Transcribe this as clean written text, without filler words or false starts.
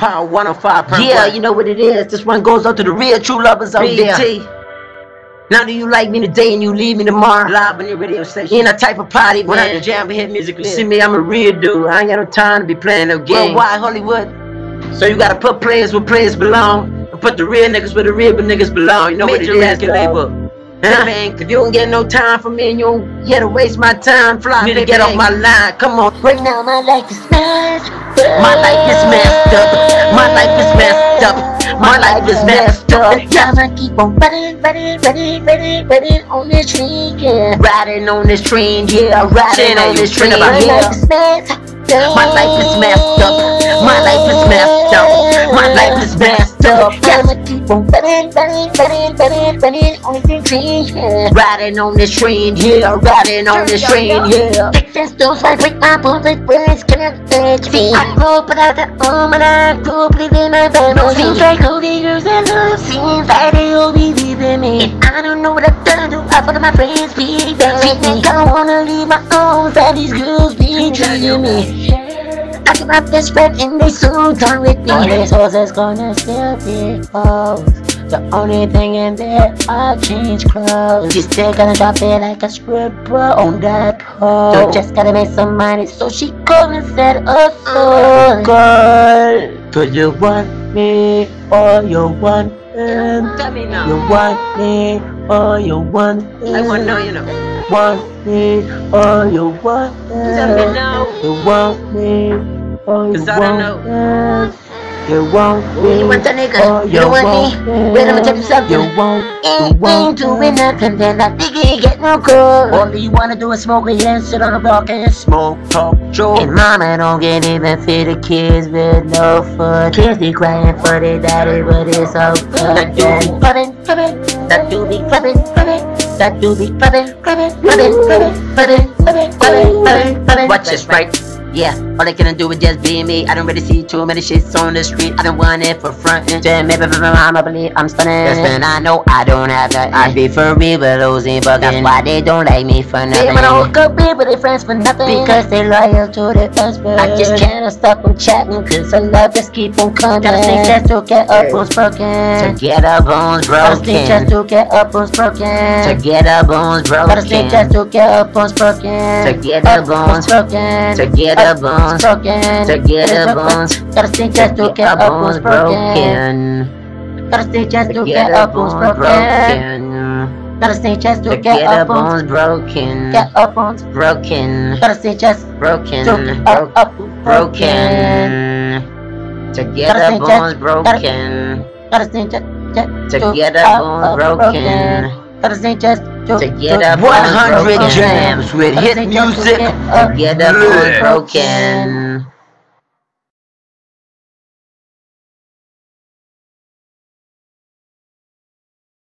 Power 105.1. Yeah, you know what it is. This one goes out to the real true lovers out there. Now do you like me today and you leave me tomorrow? Live on your radio station. In a type of party, When I man. jam and hit music, You see me, I'm a real dude. I ain't got no time to be playing no games. Worldwide Hollywood. So you gotta put players where players belong, and put the real niggas where the real niggas belong. You know what it Major is, record label. Huh? Man, if you don't get no time from me and you don't here to waste my time, Fly, you need to baby. get off my line. Come on. Right now my life is smashed. My life is messed up. My life is messed up. My life is messed up. I'ma keep on running on this train, yeah. Riding on this train, yeah. Riding on this train, My life yeah. is smashed. My life is messed up. My life is messed up. My life is messed up. I'ma keep on running on this train, yeah. Riding on this train, yeah. Riding on this train, yeah. Texas those like my bones like birds connected. See, I grew up without the and I grew up living my family. Seems like all the girls I love, seems like they all be leaving me. And I don't know what I've done to offer to my friends, be there. See, think I wanna leave my own, that these girls be treating me. I got my best friend and they soon done with me. All these hoes is gonna still be hoes. The only thing in there, I change clothes. She's still gonna drop it like a stripper on that pole. So just gotta make some money, so she called and said, oh, so Girl, could you want me or you want him? Tell me now. You want me or you want him? I wanna know, you know. Want me or you want Tell me him? now. You want me or you 'Cause I don't want him? You want me you want that nigga? or You don't want me? him? Wait, I'ma tell you something. You want Ain't doing nothing, then I think he ain't get no good. All you wanna do is smoke weed and sit on the block and smoke, talk, joke. And mama don't get even feed the kids with no food. Kids be crying for their daddy, but it's so good. That do be clubbing. That do be clubbing. That do be clubbing. Watch this, right? Yeah, all they can do is just be me. I don't really see too many shits on the street. I don't want it for frontin'. Then maybe for my mama believe I'm stunning. That's when I know I don't have nothing. I be for real, but those ain't bugging. That's why they don't like me for nothing. They wanna hook up with, but they friends for nothing. Because they loyal to their husband. I just can't stop them chatting, cause the love just keep on coming. Gotta think just to get up bones broken. To get our bones Gotta think just broken. to get up bones broken. To get our bones Gotta think just broken. to get up bones broken. To get our bones broken. To get our bones broken. To get our bones. Gotta think just to get up bones broken. Gotta think just to get up bones broken. Gotta think just to To get get up our bones. bones broken. Get up bones. Broken. Gotta think just Broken. to get up Broken. To get Gotta our think bones just- broken. Gotta think just To get our bones broken. Gotta think just To get our bones 100 broken. jams with hit music. To get our bones broken.